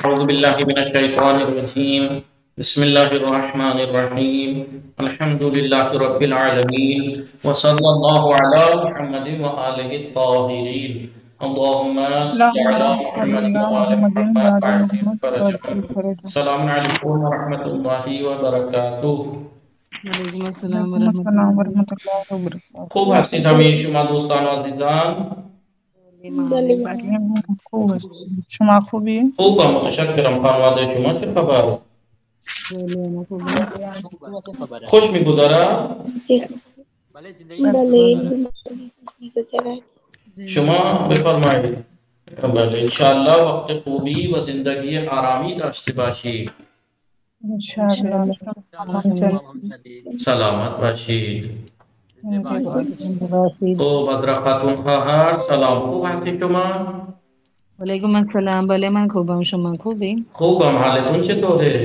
أعوذ بالله من الشيطان الرجيم بسم الله الرحمن الرحيم الحمد لله رب العالمين وصلى الله على محمد وآله الطاهرين اللهم صل على اللهم صل محمد على وآل محمد محمد وعلى وعجل محمد فرجهم. وعجل فرجه. السلام عليكم ورحمة الله وبركاته. وعلیکم السلام وعلیکم ورحمۃ السلام اللہ ورحمۃ اللہ وبرکاتہ. خوب هستید همه شما دوستان عزیزان؟ بله خوب هستیم. شما خوبی؟ خوبم متشکرم. خانواده شما چه خبر؟ خوش میگذره؟ شما بفرمایید. بله انشاءالله وقت خوبی و زندگی آرامی داشته باشید. انشاءالله. سلامت باشید. انشاءالله. خوب حضرت خاتون خواهر سلام. خوب هستی شما؟ وعلیکم السلام. بله من خوبم، شما خوبی؟ خوبم. حالتون چطوره؟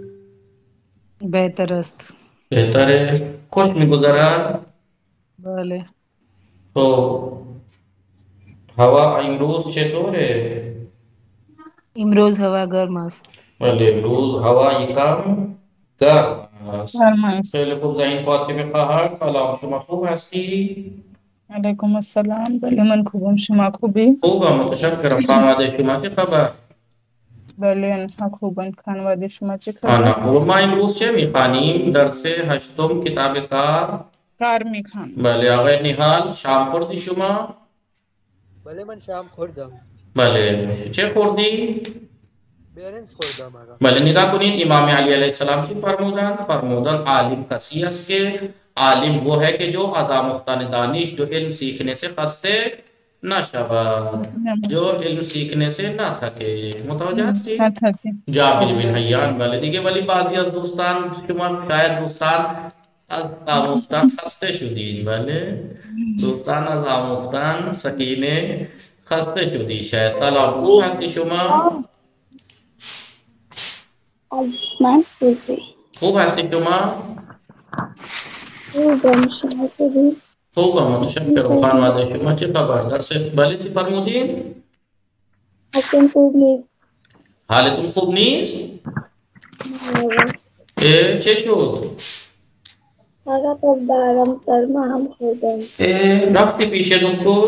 بهتر است. بهتره؟ خوش میگذره؟ بله خب هوا امروز چطوره؟ امروز هوا گرم است. بله امروز هوا یکم گرم است. گرم است. خیلی خوب. زین فاطمه خواهر سلام. شما خوب هستی؟ علیکم السلام. بله من خوبم، شما خوبی؟ خوبم متشکرم. خانواده شما چه خبر؟ بله آنها خوبند. خانواده شما چه آنا خبر؟ خوب. ما امروز چه میخوانیم؟ درس هشتم کتاب کار. کار میخوان. بله آقای نهال شام خوردی شما؟ بله من شام خوردم. بله چه خوردی؟ برنج خوردم آقا. بله نگاه کنید امام علی علیه السلام چی فرمودن عالم کسی است که عالم وہ ہے کہ جو آزامختان دانش جو علم سیکھنے سے خستے نہ شود، جو علم سیکھنے سے نہ تھکے. متوجہ هستی؟ جابر بن حیان. بله دیگه ولی بعضی از دوستان شما شاید دوستان از آموختن خسته شدید. بله دوستان از آموختن سکینه خسته شدید شاید. سلام. خوب هستی شما؟ خوب هستی شما؟ خوبم متشکرم. خانواده شما چه خبر؟ درس بله چی فرمودین؟ حالتون خوب نیست؟ چه شد؟ رفتی پیش دکتر؟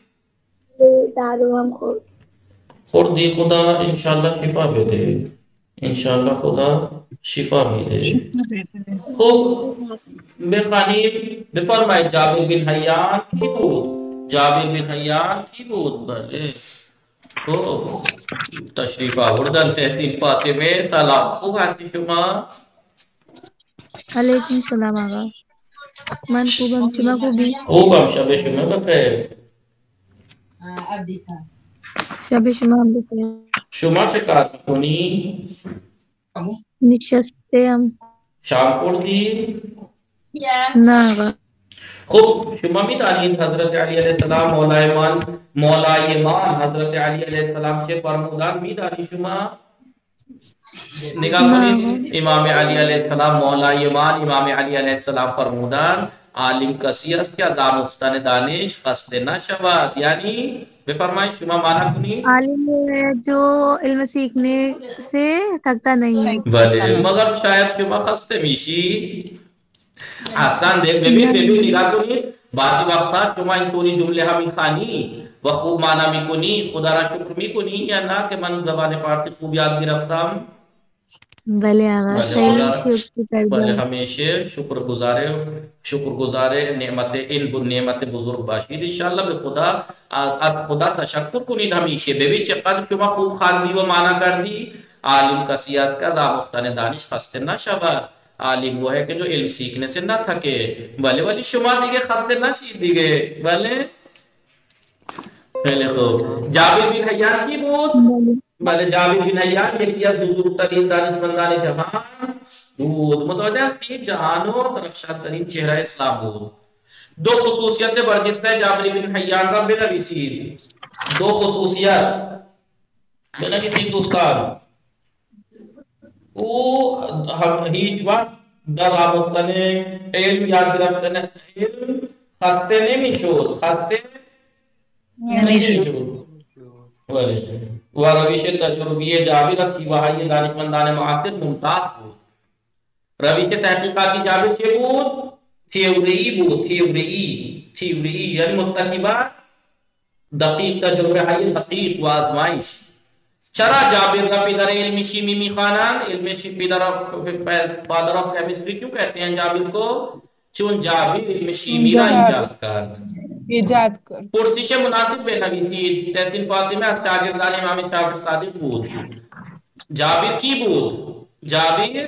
خوردی. خدا انشالله شفا بده. انشالله خدا شفا میده. خوب بخوانیم. بفرمایید جابر بن حیان کی بود؟ جابر بن حیان کی بود؟ بله خوب تشریف آوردن. تحصیل فاطمه سلام. خوب هستی شما؟ علیکم السلام آقا. من خوبم، شما خوبی؟ خوبم. شب شما بخیر. شب شما هم بخیر. شما چه کار میکنی؟ نشستم. شام خوردی؟ نه آقا. خب شما میدانید حضرت علی علیه السلام مولای مان حضرت علی علیه السلام چه فرمودن؟ میدانید شما؟ نگاه کنید امام علی علیه السلام مولای مان امام علی علیه السلام فرمودن عالم کسی است که از آموختن دانش خسته نشود. یعنی بفرمایید شما معنی کنید. عالم جو علم سیکھنے سے تھکتا نہیں ہے. بله مگر شاید شما خسته میشی. احسن. ببین نگاه کنید بعضی وقتا شما اینطوری جمله ها میخوانی و خوب معنی میکنی، خدا را شکر میکنی یا نه که من زبان فارسی خوب یاد گرفتم؟ بله آقا خیلی شکر. بله همیشه شکرگزار نعمت نعمت بزرگ باشید. انشاءالله به خدا از خدا تشکر کنید همیشه. ببین چقدر شما خوب خواندی و معنی کردی. عالم کسی است که از آموختن دانش خسته نشود. عالم وہ ہے کہ جو علم سیکھنے سے نہ تھکے. بله ولی شما دیگه خسته نشید دیگه. بله خیلی خوب. جابر بن حیان کی بود؟ بله جابر بن حیان یکی از بزرگترین دانشمندان جهان بود. متوجه هستید؟ جهان و درخشانترین چهره اسلام بود. دو خصوصیت برجسته جابر بن حیان را بنویسید. دو خصوصیت بنویسید دوستان. او هیچ وقت در آموختن علم یاد گرفتن علم خسته نمیشد. و روش تجربی جابر از وحی دانشمندان معاصر ممتاز بود. روش تحقیقاتی جابر چه بود؟ تئوری بود. تئوری یعنی متکیبات دقیق تجربه های دقیق و آزمائش. چرا جابر کا پدر علم شیمی میخوانان، فادر آف کیمسٹری کیوں کہتے ہیں جابر کو؟ چون جابر علم شیمی کا ایجاد کر پرسش مناسب بے نویسی تحسین فاطمہ از شاگردان امام جعفر صادق بود. جابر کی بود؟ جابر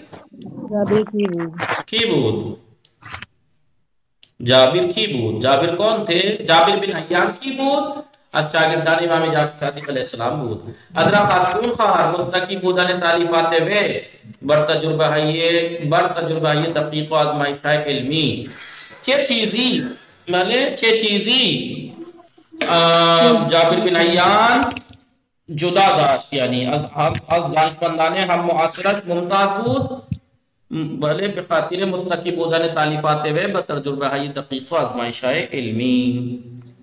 کی بود. جابر کون تھے؟ جابر بن حیان کی بود از شاگردان امام جعفر صادق علیہ السلام بود. حضرت خاتون خواهر متکی بودن تعلیفات وے بر تجربہ دقیق و آزمائش علمی. چه چیزی جابر بن حیان جدا داشت، یعنی از دانشمندان هم معاصرش ممتاز بود، بلے بخاطر متکی بودن تعلیفات وے بر تجربہ دقیق و آزمائش علمی.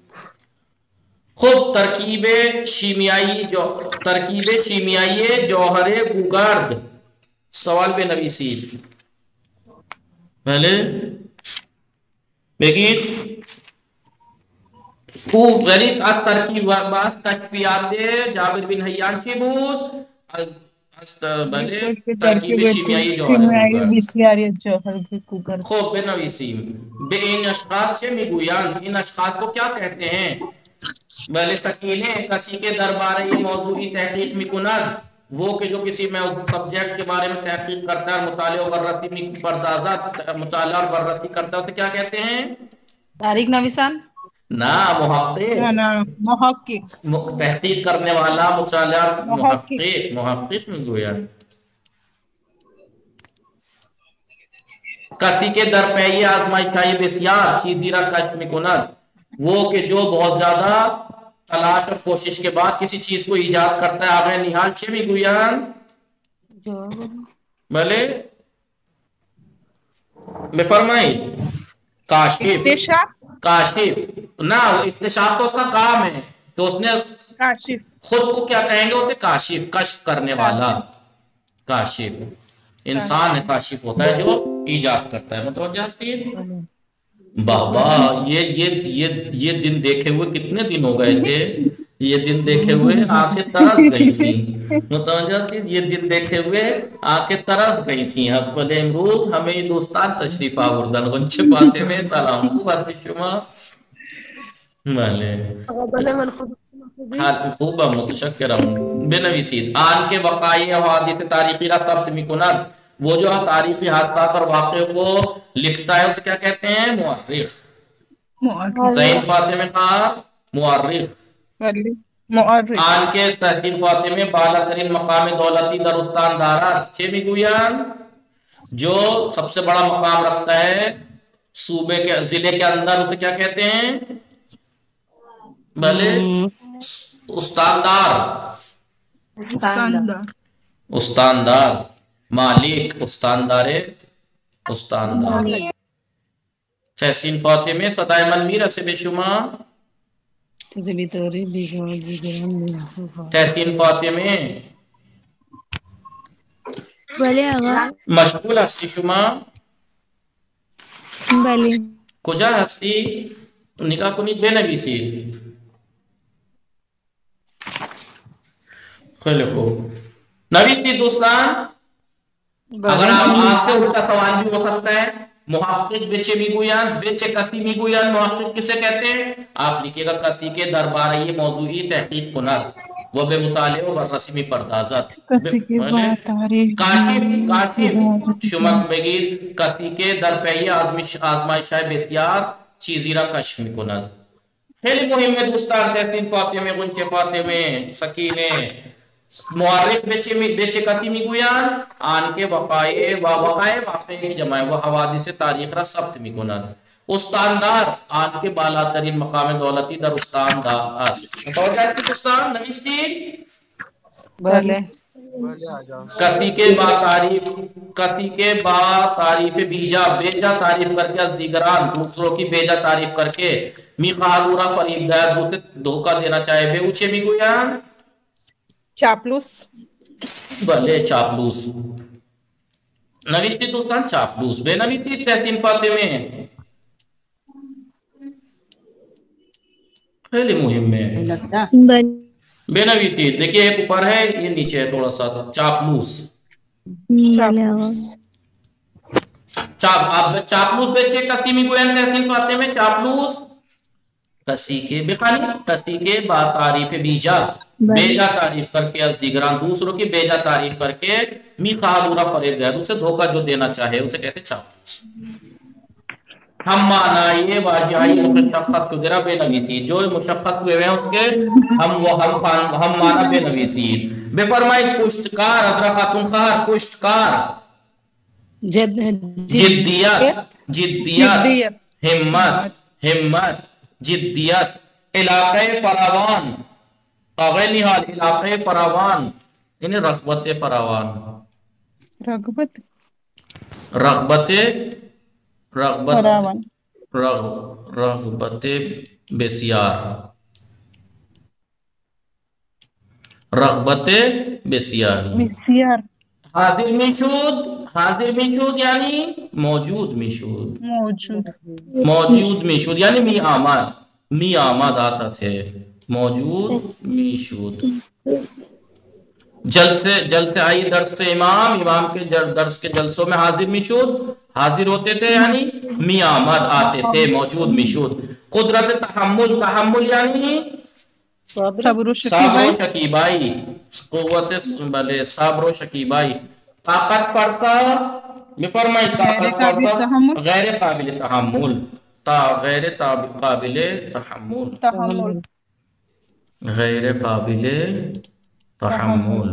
خود ترکیب شیمیائی جوہر گوگرد. سوال بے نویسی پہلے بگید او غریت از ترکیب باز کشفیات جابر بن حیان چی بود؟ بلے ترکیب شیمیائی جوہر گوگرد. خوب بے نویسی به این اشخاص چه میگویند؟ این اشخاص کو کیا کہتے ہیں؟ بلے سکینے کسی کے دربارے یہ موضوعی تحقیق میکند، وہ کہ جو کسی میں سبجیکٹ کے بارے میں تحقیق کرتا ہے، مطالعہ اور بررسی کرتا ہے، اسے کیا کہتے ہیں؟ تاریخ نویسان نا محقق تحقیق کرنے والا مطالعہ محقق میں گویا. کسی کے در پہ یہ آزمائش کا یہ بسیار چیزی را کشف میکند، وہ کہ جو بہت زیادہ تلاش اور کوشش کے بعد کسی چیز کو ایجاد کرتا ہے. آگے نحال چھ بھی گویان بھلے میں فرمائی کاشف نا، اکتشاف تو اس کا کام ہے، تو اس نے خود کو کیا کہیں گے؟ اسے کاشف، کشف کرنے والا. کاشف انسان ہے، کاشف ہوتا ہے جو ایجاد کرتا ہے. متوجہ ہے؟ بابا یہ دن دیکھے ہوئے کتنے دن ہو گئے تھے؟ یہ دن دیکھے ہوئے آنکھیں ترس گئی تھیں. متوجہ تھی؟ یہ دن دیکھے ہوئے آنکھیں ترس گئی تھیں. اب بلے امروز ہمیں دوستان تشریف آوردن غنچے پاتے میں سلام خوب از شما بلے خوب متشکرم. بنویسید آن کے وقائع حوادث تاریخی را ثبت میکند، وہ جو تاریخی حادثات اور واقعوں کو لکھتا ہے اسے کیا کہتے ہیں؟ مورخ. صحیح فاطمہ خان مورخ. آن کے تحسین فاطمہ بالا ترین مقام دولتی در استان دارد چه میگویند؟ جو سب سے بڑا مقام رکھتا ہے صوبے کے ضلع کے اندر، اسے کیا کہتے ہیں؟ بھلے استاندار. مالک استاندار. تحسین فاطمہ صدائے منویر سے بے شمار. تحسین فاطمہ مشغول هستی شما؟ بله. کجا هستی؟ نگاه کنید بنویسید. خیلی خوب نویسید دوستان. اگر آپ سے الٹا سوال بھی ہو سکتا ہے، محقق بچے میگویان، بچے کسی میگویان، محقق کسے کہتے ہیں؟ آپ لکھیے گا کسی کے دربارہ یہ موضوعی تحقیق کند وہ بے مطالعہ و بررسی پردازت. کاشف شمک بگیر کسی کے درپیہ آزمائش بسیار چیزی را کشف میکند. خیلی مهم ہے دوستان. تحسین فاطمه غنچه فاطمه سکینه مورخ بچه کسی میگویند آن کے وقائع واقعی کی جمع و حوادث تاریخ را ثبت میکنند. استاندار آن کے بالاترین مقام دولتی در استاندار است. متوجہ ہے دوستان؟ نوشتی بله کسی کے با تعریف بیجا تعریف کر کے از دیگران دوسروں کی بیجا تعریف کر کے میخواهد او را فریب دهد، اسے دھوکہ دینا چاہے بے اوچے میگویند चापलूस بھلے چاپلوس نوشتی دوستان چاپلوس بے نویسی تحسین فاطمه خیلی مهم ہے لگتا بے نویسی دیکھیے ایک اوپر ہے یہ نیچے ہے تھوڑا سا چاپلوس चापलूस چاپلوس بچے کسی می گوین تحسین فاطمه چاپلوس کسی کے بخانی کسی کے با تعریف بیجا بیجا تعریف کر کے از دیگران دوسروں کی بیجا تعریف کر کے می خالورا فریب گیا اسے دھوکہ جو دینا چاہے اسے کہتے چاپلوس ہم معنی یہ واجہائی مشخص کدرہ بے نویسی جو مشخص ہوئے ہیں اس کے ہم معنی بے نویسی بے فرمائی کشتکار حضرہ خاتون خواہر کشتکار جدیت جدیت ہمت ہمت جدیت علاقہ فراوان قاغی نحال علاقہ فراوان یعنی رغبت فراوان रगबत رغبت رغبت फरावन رغبت بسیار رغبت بسیار मिसियार حاضر میشود یعنی موجود میشود मौजूद موجود میشود یعنی می آمد آتا تھے موجود میشود جلسے آئی درس سے امام کے درس کے جلسوں میں حاضر میشود حاضر ہوتے تھے یعنی می آمد آتے تھے موجود میشود قدرت تحمل یعنی صبر و صبر و शकीबाई شکیبائی قوت بلے صبر و شکیبائی طاقت فرسا بفرمائی طاقت فرسا غیر قابل تحمل غیر قابل تحمل तहम्मुल غیر قابل تحمل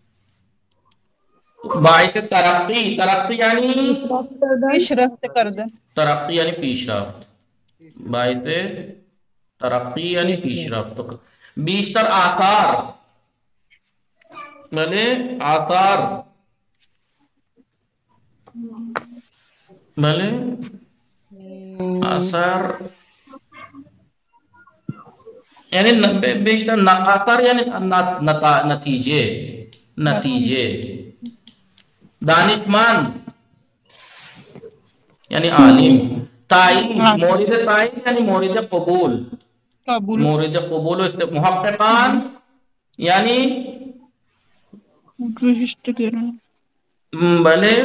باعث ترقی یعنی पेशरफ्त कردن ترقی یعنی پیشرفت باعث ترقی یعنی پیشرفت بیشتر آثار بلے آثار بلے آثار یعنی بیشتر آثار یعنی نتیجے دانشمند یعنی عالم تعین مورد تعین یعنی مورد قبول قبول مورد قبول محققان یعنی گرہشتگران بلے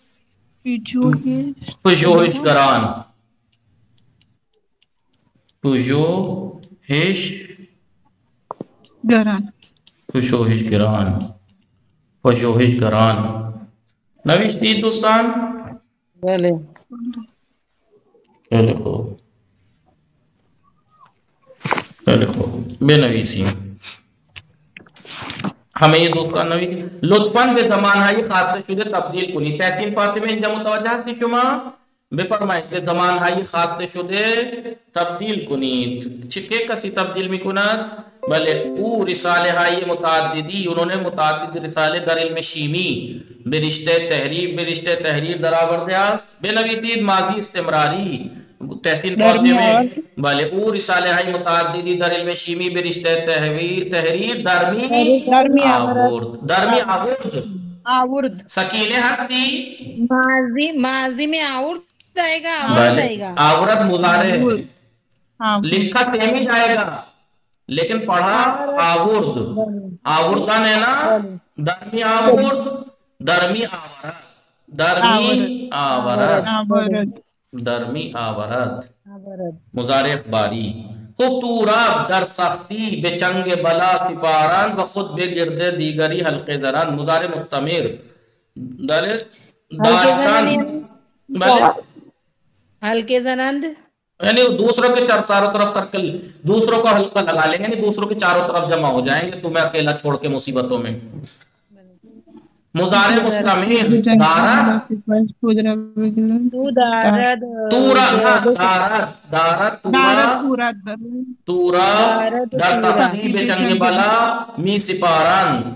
پژوہشگران پژوہشگران نوشتی دوستان بله خیلی خوب بنویسیم ہمیں یہ دوستان نویسی لطفاً به زمانهای خاصه شده تبدیل کنید تحسین فاطمه اینجا متوجه هستی شما بفرمایید به زمانهای خاصه شده تبدیل کنید چه کسی تبدیل میکند بله او رساله های متعددی انہوں نے متعدد رساله در علم شیمی به رشته تحریر در آورده است بنویسید ماضی استمراری تحسین فاطمه بله او رساله های متعددی در علم شیمی به رشته تحریر درمی آورد سکینه هستی ماضی میں آورد آئے گا آورد آئے گا آورد مضارع لکھا سیم ہی جائے گا لیکن پڑھا آورد آوردن ہے نا درمی آورد درمی آورد مضارع اخباری خود توراب در سختی به چنگ بلا سپاران و خود به گرد دیگری حلقه زنان مضارع مستمر در داشتن ہلکے زنند یعنی دوسروں کے چاروں طرف سرکل دوسروں کا حلقہ لگا لیں گے یعنی دوسروں کے چاروں طرف جمع ہو جائیں گے تمہیں اکیلا چھوڑ کے مصیبتوں میں مضارع مستمر تورا در سختی به چنگ بلا می سپارند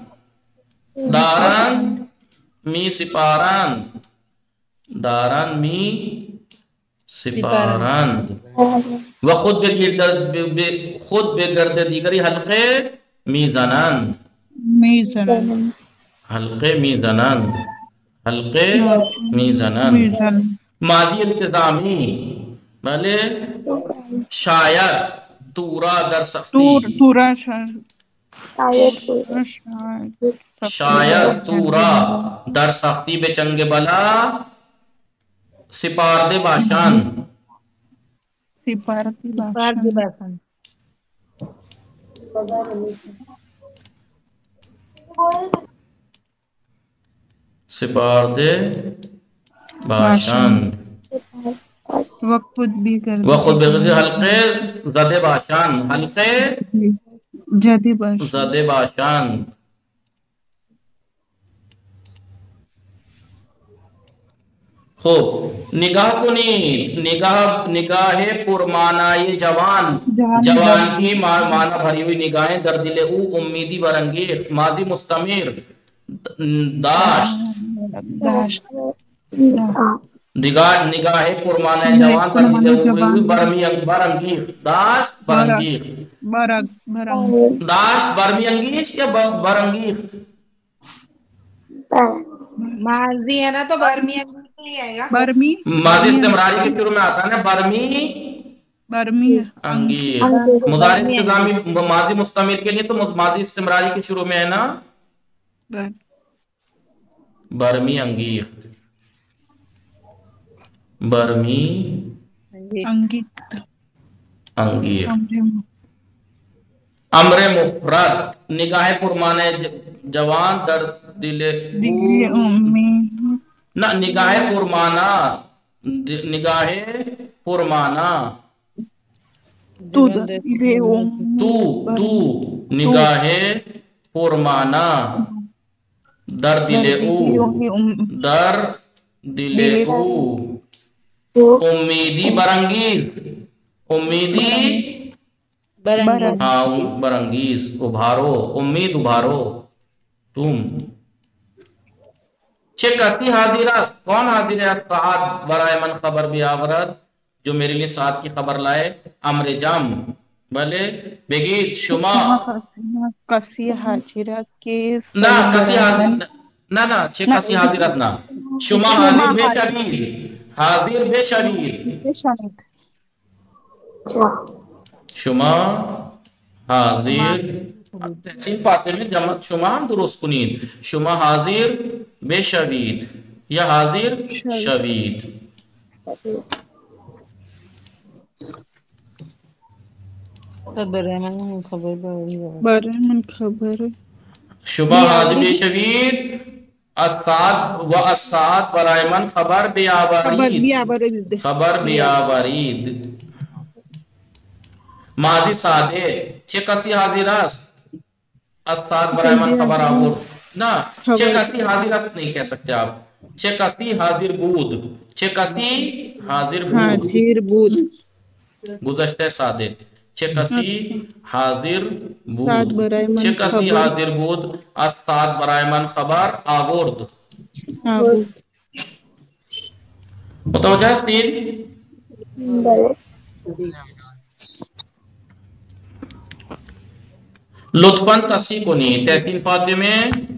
دارند می سپارند و خود به گرد دیگری حلقه می زنند میزنن حلقے میزنند، حلقے میزنند. میزن ماضی التزامی بھلے شاید تورا در سختی، تورا شاید تورا در سختی بے چنگ بلا سپارد باشان. سپارتی فرد باشن بسن سپارد باشند. و خود بھی گردید و خود بغیر حلقے زد باشان، حلقے جدی باشن زد باشند. خوب نگاہ کنید، نگاہ پرمانائی جوان، جوان کی معنی بھری ہوئی نگاہیں در دل او امیدی برانگیخت. ماضی مستمر داشت، نگاہ پرمانائی جوان در دل او برانگیخت. داشت برانگیخت، داشت برمی انگیخت یا برانگیخت؟ ماضی ہے نا تو برمی نہیں آئے گا. برمی ماضی استمراری کے شروع میں آتا ہے نا برمی انگیخت. مضارع التزامی ماضی مستمر کے لیے تو ماضی استمراری کے شروع میں ہے نا برمی انگیخت، برمی انگیخت انگیخت. امر مفرد نگاہ پرمانے جوان در دل نہ نگاہ پرمانا، نگاہ پرمانا تو نگاہ پرمانا در دل او، در دل او امیدی برانگیز، امیدی ہاں برانگیز ابھارو، امید ابھارو تم. چه کسی حاضر است، کون حاضر ہے؟ سعد برائے من خبر بیاورد، جو میرے لیے سعد کی خبر لائے. امر جم بلے بگید شما کسی حاضر است که نہ کسی حاضر نہ چه کسی حاضر است نہ شما حاضر بے شدید، حاضر بے شدید شما حاضر تحسین پاتے میں جمع شما ہم درست کنید. شما حاضر بے شوید یا حاضر شوید. برای من خبر برای من خبر شما حاضر بے شوید. السعد و السعد برای من خبر بیاورید، خبر بیاورید. ماضی ساده چه کسی حاضر است؟ السعد برای من خبر آورد. نہ چه کسی حاضر است نہیں کہہ سکتے آپ، چه کسی حاضر بود، چه کسی حاضر بود گزشتہ سادے. چه کسی حاضر بود، چه کسی حاضر بود. السعد برای من خبر آورد. متوجہ ہستید؟ لطفاً تصحیح کنید. تحسین فاطمه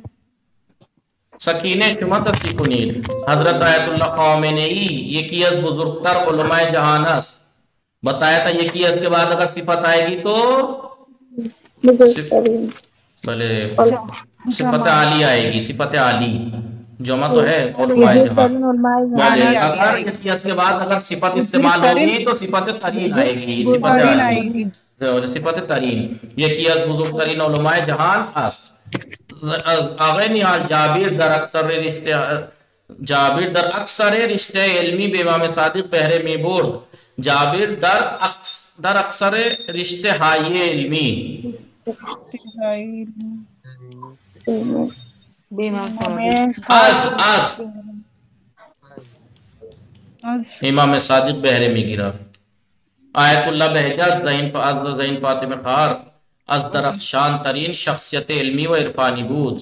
سکینه شما تصحیح کنید. حضرت آیت اللہ خامنئی یکی از بزرگتر علماء جہان است. بتایا تھا یکی از کے بعد اگر صفت آئے گی تو بلے صفت عالی آئے گی، صفت عالی جمع تو ہے علماء جہان. بلے اگر یکی از کے بعد اگر صفت استعمال ہوگی تو صفت قرین آئے گی، صفت عالی صفت ترین. یکی از بزرگترین علماء جہان است. آغای نحال جابر در اکثر رشته علمی به امام صادق بهره می برد. جابر در اکثر رشته های علمی از امام صادق بهره می گرفت. آیت اللہ بہجت زین فاطمه خار از درخشان ترین شخصیت علمی و عرفانی بود.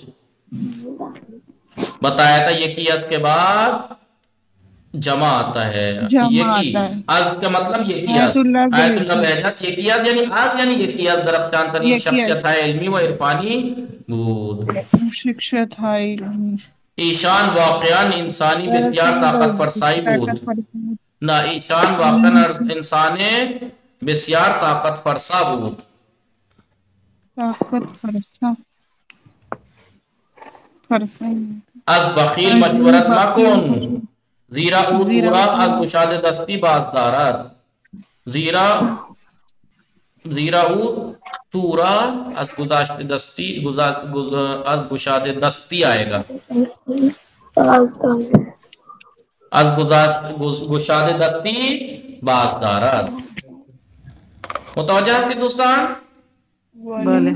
بتایا تھا یکی از کے بعد جمع آتا ہے. یکی از کا مطلب یکی از. آیت اللہ بہجت یکی از یعنی یکی از درخشان ترین شخصیت ہے علمی و عرفانی بود. شکشت های ایشان واقعا انسانی بسیار طاقت فرسایی بود. نه، ایشان واقعا انسان بسیار طاقت فرسا بود. طاقت فرسا از بخیل مشورت مکن، زیرا او تو را از گشاده دستی باز دارد. زیرا او تو را از گشاده دستی آئے گا، از گشاده دستی باز دارد. متوجه هستید دوستان؟ بله.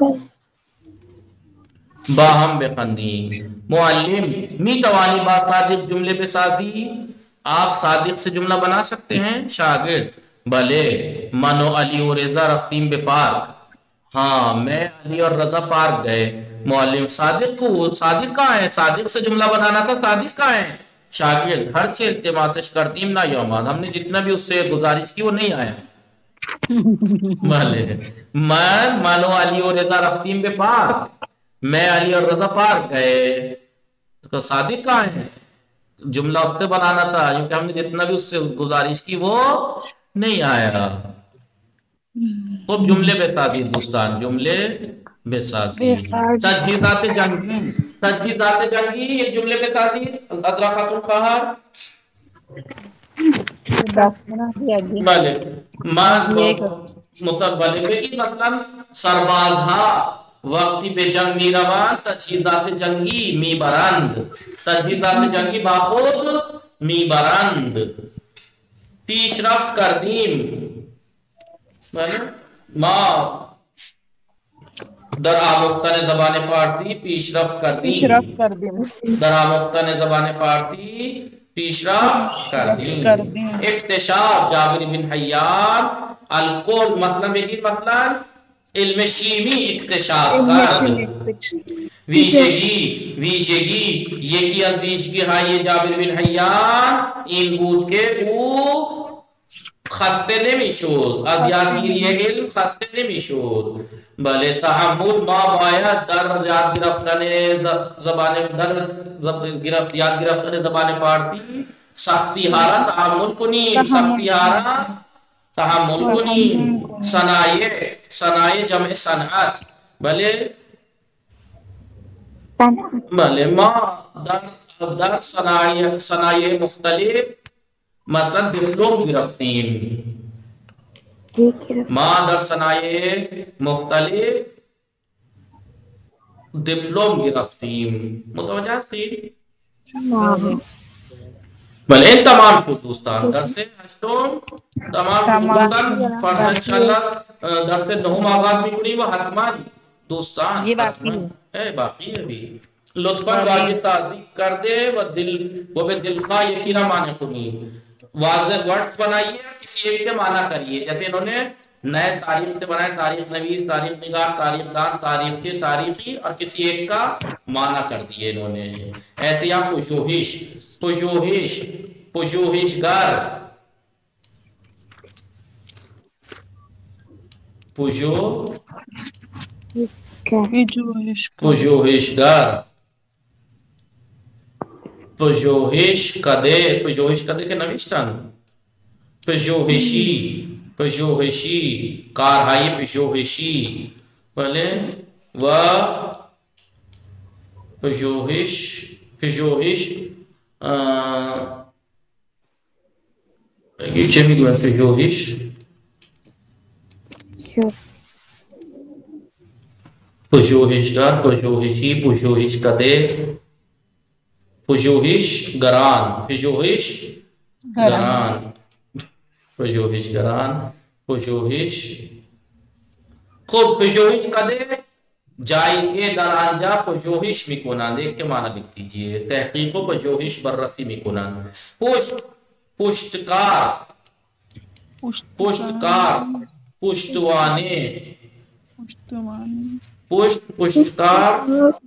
با هم بخندیم. معلم می توانی با صادق جملے بسازی؟ آپ صادق سے جملہ بنا سکتے ہیں؟ شاگرد بھلے. من و علی و رضا رفتیم به پارک. ہاں، میں علی اور رضا پارک گئے. معلم صادق کہاں ہے؟ صادق سے جملہ بنانا تھا، صادق کہاں ہے؟ شاگرد ہر چیز التماسش کرتیم نا یومان، ہم نے جتنا بھی اس سے گزارش کی وہ نہیں آیا. من و علی و رضا رفتیم به پارک، میں علی اور رضا پارک گئے. تو صادق کہاں ہے؟ جملہ اس سے بنانا تھا کیونکہ ہم نے جتنا بھی اس سے گزارش کی وہ نہیں آیا. خوب جملے بے سازی دوستان، جملے بے سازی. تجہیزات جنگی یہ جملے بے سازی. عذرا خاتون خواہر بله. مستقبل بگید مثلا سربازها وقتی به جنگ می روند تجهیزات جنگی می برند، تجهیزات جنگی با خود می برند. پیشرفت کردیم، ما در آموختن زبان فارسی پیشرفت کردیم. در آموختن زبان فارسی پیشرفت کردیم. اکتشاف جابر بن حیان الکل مثلا بگید مثلا علم شیمی اکتشاف کرد. ویژگی یکی از ویژگی های جابر بن حیان این بود که او خسته نمیشد، از یادگیری علم خسته نمیشد. بله. تحمل ما باید در یاد گرفتن زبان فارسی سختی ها را تحمل کنیم. صنایع جمع صنعت. بله. ما در صنایع مختلف مثلا دیپلم گرفتیم. ما در صنایع مختلف دیپلم گرفتیم. متوجه هستید؟ بله. این تمام شد دوستان. درس هشتم تمام شد دوستان. فردا انشاءاللہ درس نهم آغاز میکنیم و حتما دوستان یہ باقی ہے بھی لطفاً واضح سازی کر دے و به دلخواہ یقینا معنی کنی. واضح ورڈز بنائیے، کسی ایک کے معنی کریے. جیسے انہوں نے نئے تاریخ سے بنائے، تاریخ نویس، تاریخ نگار، تاریخ دان، تاریخ کے تاریخی، اور کسی ایک کا معنی کر دیے انہوں نے. ایسے یا پژوهشگر، پژوهش کده که نوشتن پژوهشی، کارهای پژوهشی. بله. و پژوهش چه میگوید؟ پژوهشگر، پژوهشی، پژوهش کده، پژوهشگران، خب پژوهش کده جایی که در آنجا پژوهش میکنند. ایک کے معنی لکھ دیجئے. تحقیق و پژوهش بررسی میکنند. پشتکار، پشتوانه، پشتکار،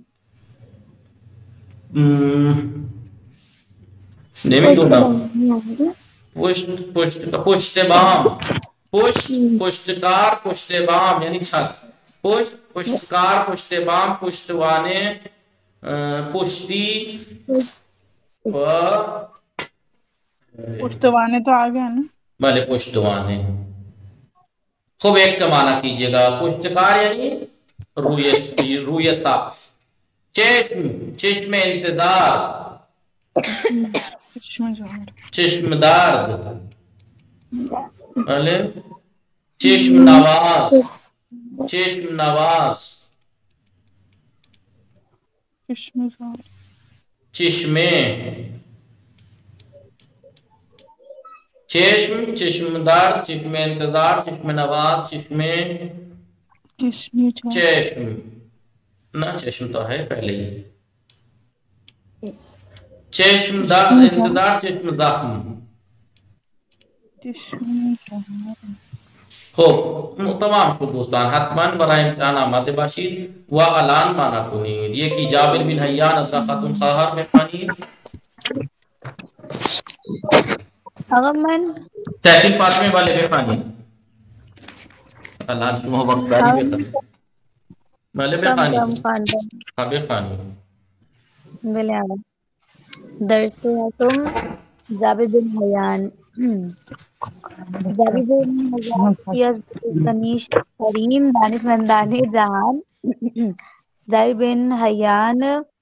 نمیدونم. پشت بام، پشتکار، پشت بام یعنی چھت. پشت، پشتکار، پشت بام، پشتوانے، پشتی و پشتوانے تو آ گیا نا؟ بھلے پشتوانے. خوب ایک کا معنی کیجئے گا. پشتکار یعنی روی صاف. چشم، چشم انتظار، چشم جوہر، چشم درد، بھلے چشم نواز، چشم نواز، چشم جوہر، چشمے، چشم، چشم درد، چشم انتظار، چشم نواز، چشمے، چشم جوہر، چشم نہ چشم تو ہے پہلے ہی. چشم درد، چشم جوہر، انتظار، چشم زخم. چشم جوہر. خوب تمام شد دوستان حتما برای امتحان آماده باشید و الان معنی کنید. یکی جابر بن حیان از رخت خواهر بخوانید. آقا من تحصیل فاطمه والے بخوانید. الان شما وقت داری آقا بخوانید. والے کم بخوانید. خواندم. ہاں بخوانید. بلے آقا درس ہے تم جابر بن حیان. جابر بن حیان کی از بزرگترین ترین دانشمندان جہان. جابر بن حیان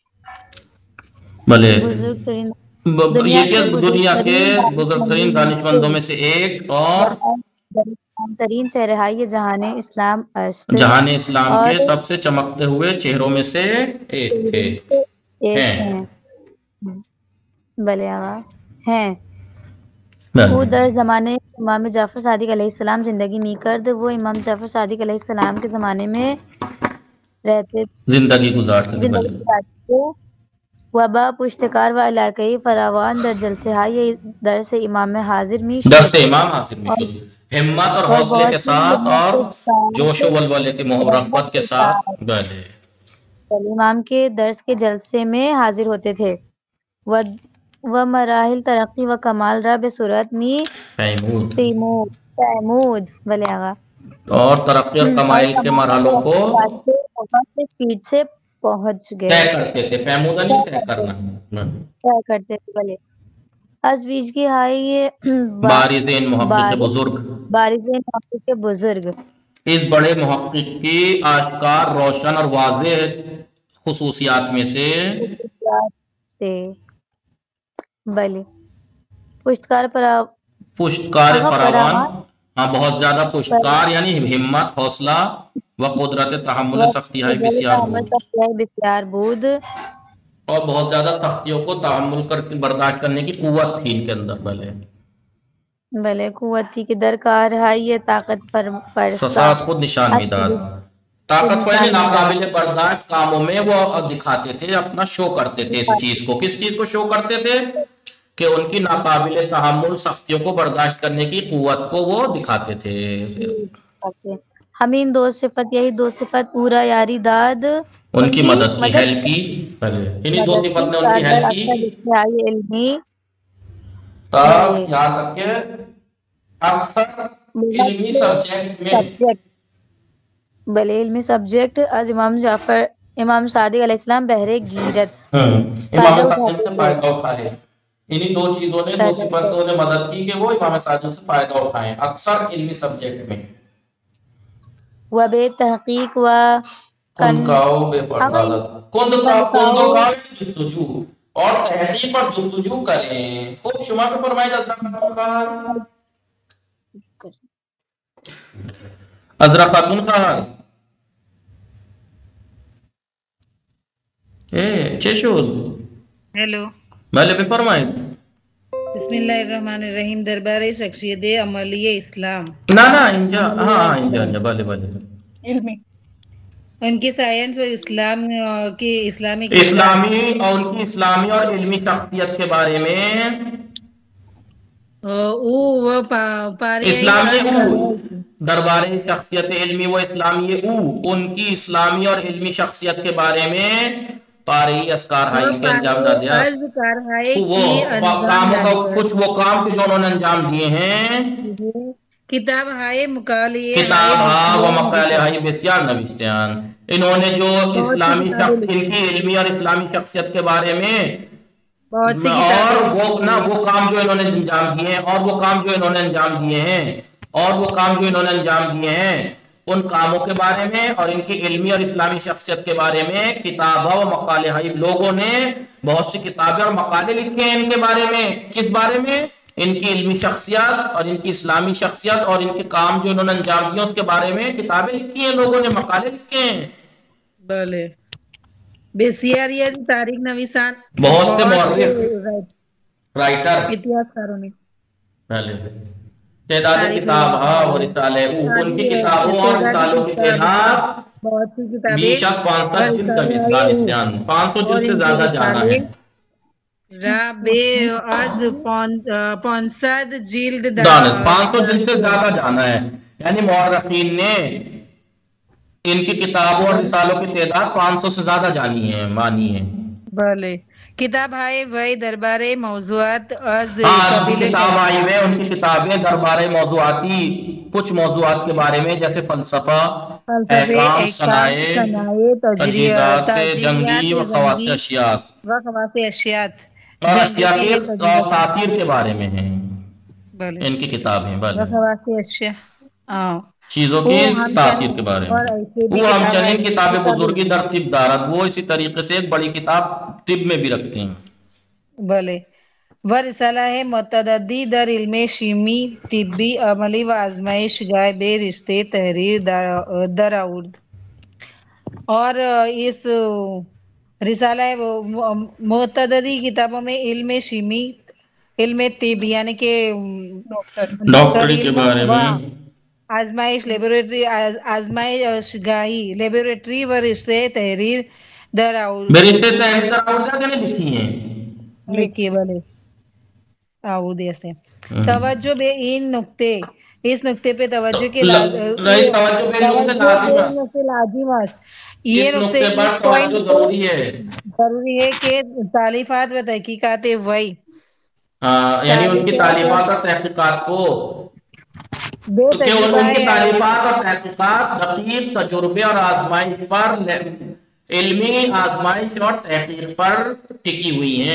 بھلے بزرگترین یہ کہ دنیا کے بزرگترین بزرگترین دانشمندوں میں سے ایک اور ترین صحرائے جہان اسلام است جہان اسلام اور کے سب سے چمکتے ہوئے چہروں میں سے ایک تھے. ایک ہیں. ہیں. بلے آقا ہیں. بھلے. وہ در زمانے امام جعفر صادق علیہ السلام زندگی می کرد. وہ امام جعفر صادق علیہ السلام کے زمانے میں رہتے زندگی گزارتے تھے. زندگی بھلے. گزارتے. وبا پشتکار و علاقائی فراوان در جلسے ہائی در سے امام حاضر می در شد سے امام حاضر میں شروع ہمت اور حوصلے کے بہت ہی ساتھ ہمت اور کے ساتھ جوش و ولولے کے رغبت کے ساتھ. بھلے. امام کے درس کے جلسے میں حاضر ہوتے تھے. و مراحل ترقی و کمال را بصورت می پیمود پیمود. بلے آقا اور ترقی اور اور کمائل کے کمال مرحلوں کو راستے بہت سے اسپیڈ سے پہنچ طے گئے. کرتے تھے. پیمودہ نہیں طے کرنا. طے کرتے تھے. بلے از بیچ کی ہائی بارزین محقق بزرگ. بارز محقق کے بزرگ. اس بڑے محقق کی آشکار روشن اور واضح خصوصیات میں سے بلے پشتکار پشتکار فراوان. ہاں بہت زیادہ پشتکار پر یعنی ہمت، حوصلہ و قدرت تحمل سختی ہے بسیار بود. بسیار بود. اور بہت زیادہ سختیوں کو تحمل کر کے برداشت کرنے کی قوت تھی ان کے اندر. بھلے. بلے قوت تھی کہ درکار ہے یہ طاقت فرسا سساس خود نشان میداد. طاقت یعنی ناقابل برداشت کاموں میں وہ دکھاتے تھے، اپنا شو کرتے تھے. اس چیز کو کس چیز کو شو کرتے تھے کہ ان کی ناقابل تحمل سختیوں کو برداشت کرنے کی قوت کو وہ دکھاتے تھے. ہمیں دو صفت یہی دو صفت پورا یاری داد ان کی مدد کی، ہیلپ کی. انہی دو صفت نے ان کی ہیلپ کی علمی یہاں تک کہ اکثر علمی سبجیکٹ میں. بلے علمی سبجیکٹ از امام صادق علیہ السلام بہرے گیرت امام صادق سے فائدہ اٹھائے. انہی دو چیزوں نے، دو صفتوں نے مدد کی کہ وہ امام صادق سے فائدہ اٹھائیں اکثر علمی سبجیکٹ میں. و بے تحقیق و کندکاؤ بے پردازت جستجو اور تحقیق پر جستجو کریں. خوب شما پہ فرمائے عذرا خاتون خواهر. چه شد؟ ہیلو. بله بفرمایید. بسم اللہ الرحمن الرحیم. درباره شخصیت عملی اسلام. نه اینجا. اینجا بله بله. علمی ان کی سائنس اور اسلام کی اسلامی اور ان کی اسلامی اور علمی شخصیت کے بارے میں اسلامی دربار شخصیت علمی و اسلامی ان کی اسلامی اور علمی شخصیت کے بارے میں پارہی اسکار ہائی کے انجام نہ دیا. وہ کاموں کا کچھ وہ کام جو انہوں نے انجام دیے ہیں کتاب ہائے مکالیے کتاب ہا و مقالے ہائی بسیار نوشتیان، انہوں نے جو اسلامی شخص، ان کی علمی اور اسلامی شخصیت کے بارے میں بہت سی اور کتابیں وہ کام جو انہوں نے انجام دیے ہیں، اور وہ کام جو انہوں نے انجام دیے ہیں، اور وہ کام جو انہوں نے انجام دیے ہیں، ان کاموں کے بارے میں اور ان کی علمی اور اسلامی شخصیت کے بارے میں کتابہ و مقالے ہائی، لوگوں نے بہت سی کتابیں اور مقالے لکھے ہیں ان کے بارے میں۔ کس بارے میں؟ ان کی علمی شخصیت اور ان کی اسلامی شخصیت اور ان کے کام جو انہوں نے انجام دیے اس کے بارے میں کتابیں لکھی ہیں، لوگوں نے مقالے لکھے ہیں۔ بلے بسیاری تاریخ نویسان، بہت سے بہت سے مورخ، رائٹر، اتہاسکاروں نے تعداد کتاب ہا و رسالے، ان کی کتابوں اور رسالوں کی تعداد بہت سی کتابیں بیش از 500 جلد کا دانستیان، 500 جلد سے زیادہ جانا ہے۔ رابع ارض 500 جلد دانست 500 جلد سے زیادہ جانا ہے، یعنی مورخین نے ان کی کتابوں اور رسالوں کی تعداد 500 سے زیادہ جانی ہے، مانی ہے۔ بلے کتاب ہے وہی دربار موضوعات از کتاب آئی ہوئے ان کی کتابیں دربار موضوعاتی، کچھ موضوعات کے بارے میں، جیسے فلسفہ، احکام، صنائع، تجریدات جنگی و خواص اشیاء اور اشیاء کی تاثیر کے بارے میں ہیں ان کی کتابیں، خواص اشیاء چیزوں کی تاثیر کے بارے میں۔ وہ ہم چنین کتاب بزرگی در طب دارد، وہ اسی طریقے سے ایک بڑی کتاب طب میں بھی رکھتے ہیں۔ بلے وہ رسالہ ہے متعددی در علم شیمی، طبی، عملی و آزمائش گاہ بے رشتے تحریر در آورد، اور اس رسالہ ہے متعددی کتابوں میں علم شیمی، علم طب یعنی کہ ڈاکٹری کے بارے میں، آزمائش لیبوریٹری، آزمائش گاہی لیبوریٹری و رشتے تحریر در آورد، رشتے تحریر در آورد کیا لکھی ہیں؟ لکھی بلے آورد سے توجہ بے ان نقطے، اس نقطے پہ توجہ کے لازم است، یہ نقطے ضروری ہے، ضروری ہے کہ تالیفات و تحقیقات وہی، یعنی ان کی تعلیمات اور تحقیقات کو، کہ ان کی تعلیمات اور تحقیقات دقیق تجربے اور آزمائش پر، علمی آزمائش اور تحقیق پر ٹکی ہوئی ہیں۔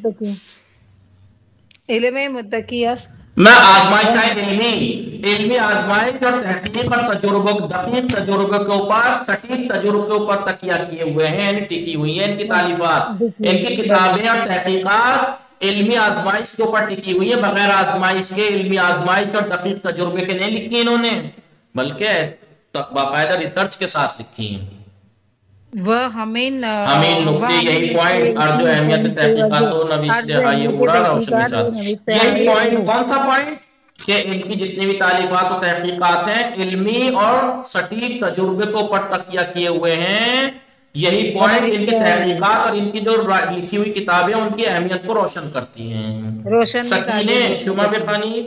علم متقی میں آزمائش علمی آزمائش اور تحقیق اور تجربوں، دقیق تجربے کے اوپر، سٹیک تجربے کے اوپر تکیہ کیے ہوئے ہیں، یعنی ٹکی ہوئی ہیں ان کی تعلیمات، ان کی کتابیں اور تحقیقات علمی آزمائش کے اوپر ٹکی ہوئی ہے، بغیر آزمائش کے، علمی آزمائش اور دقیق تجربے کے نہیں لکھی انہوں نے، بلکہ باقاعدہ ریسرچ کے ساتھ لکھی ہیں۔ وہ ہمیں نقطے، یہی پوائنٹ، اور جو اہمیت تحقیقات و نویس یہ اڑا روشنی ساتھ، یہی پوائنٹ، کون سا پوائنٹ؟ کہ ان کی جتنی بھی تعلیمات و تحقیقات ہیں علمی اور سٹیک تجربے کے اوپر تکیہ کیے ہوئے ہیں، یہی پوائنٹ ان کی تحقیقات اور ان کی جو لکھی ہوئی کتابیں ان کی اہمیت کو روشن کرتی ہیں۔ سکینے شما بخانی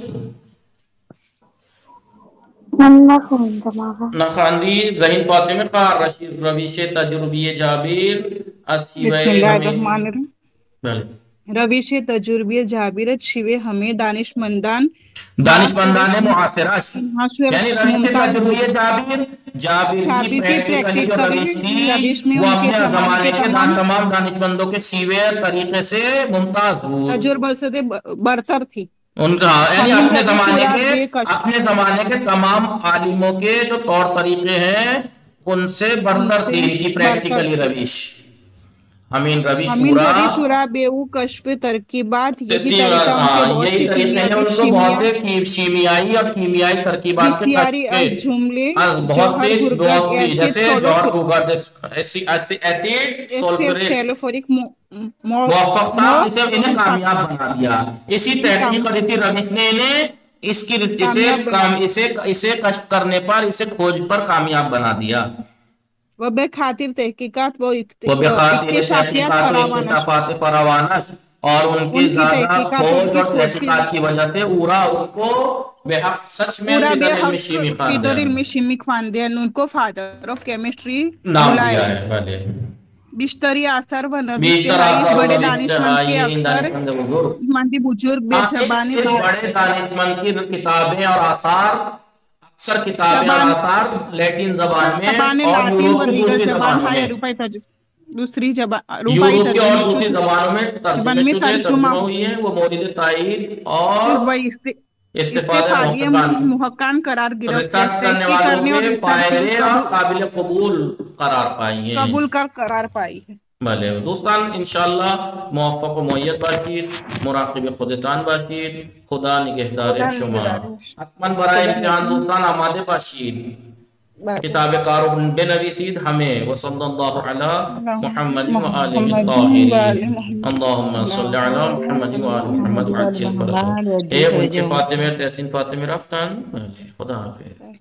نخاندی ذہین فاطمہ خار رویش تجربی جابر بسم اللہ الرحمن الرحیم۔ رویش تجربی جابر شیوے ہمیں دانشمندان معاصرہ، یعنی رویش تجربی جابر کی پریکٹیکلی جو رویش تھی وہ اپنے زمانے کے تمام دانشمندوں کے شیوے طریقے سے ممتاز ہو، تجربہ سے برتر تھی ان کا، یعنی اپنے زمانے کے تمام عالموں کے جو طور طریقے ہیں ان سے برتر تھی ان کی پریکٹیکلی رویش۔ ہمین رویش پورا بیو کشف ترکیبات، یہی طریقہ ان کے بہت سے شیمیائی اور کیمیائی ترکیبات کے جملے بہت سے دوست تھی، جیسے جوہر گوگر ایسیڈ سلفورک موفق صاحب، اسے انہیں کامیاب بنا دیا، اسی تحقیق اور اسی روش نے انہیں اسے کشف کرنے پر، اسے کھوج پر کامیاب بنا دیا۔ وہ بے خاطر تحقیقات و اکتشافات فراوانش، اور ان کی زیادہ کھوج اور تحقیقات کی وجہ سے اورا ان کو بے حق سچ میں علم شیمی خواندے، ان کو فادر آف کیمسٹری نام دیا ہے۔ بیشتری آثار و نویس بیشتر تہائیس آثار و بڑے نویس دانشمند کے تہائی اکثر دانشمند بزرگ مندی بزرگ بے زبانی اس بڑے دانشمند کی کتابیں اور آثار اکثر کتابیں اور آثار لیٹن زبان میں زبان اور لاطین یورپ و کی دیگر دوسری زبان زبانوں ہائے میں دوسری روپائی یورپ کی اور ترجمے دوسری شد زبانوں میں ترجمہ ہوئی ہیں وہ مورد تائید اور استفادی محققان قرار گرفت ریسرچ کرنے تحقیق والوں کرنے اور کے ریسرچ فائدے اور قابل قبول قرار پائی ہیں قبول کر قرار پائی ہے بله دوستان انشاءالله موفق و مؤید باشید مراقب خودتان باشید خدا نگهدار شما حتما برای امتحان دوستان آماده باشید کتاب کار بنویسید همه و صلی الله علی محمد و آله الطاهرین اللهم صل علی محمد و آل محمد و عجل فرجهم. ای اون چه فاطمه تحسین فاطمه رفتن؟ بله خدا حافظ.